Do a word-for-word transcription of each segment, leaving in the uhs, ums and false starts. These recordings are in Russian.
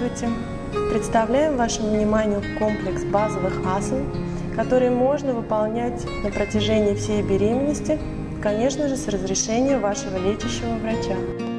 Здравствуйте! Представляем вашему вниманию комплекс базовых асан, которые можно выполнять на протяжении всей беременности, конечно же, с разрешения вашего лечащего врача.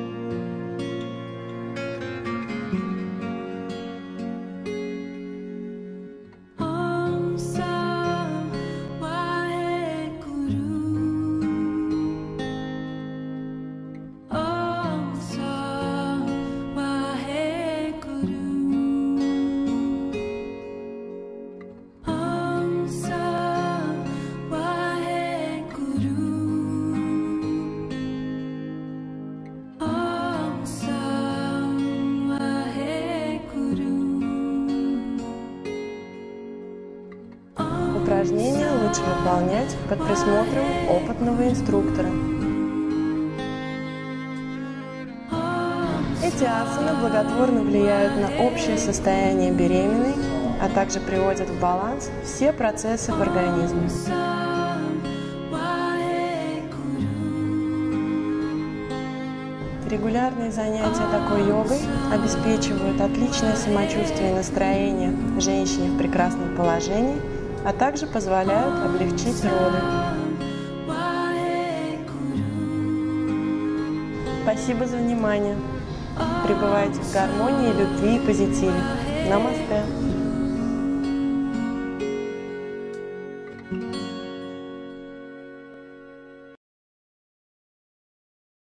Упражнения лучше выполнять под присмотром опытного инструктора. Эти асаны благотворно влияют на общее состояние беременной, а также приводят в баланс все процессы в организме. Регулярные занятия такой йогой обеспечивают отличное самочувствие и настроение женщине в прекрасном положении, а также позволяют облегчить роды. Спасибо за внимание. Пребывайте в гармонии, любви и позитиве. Намасте.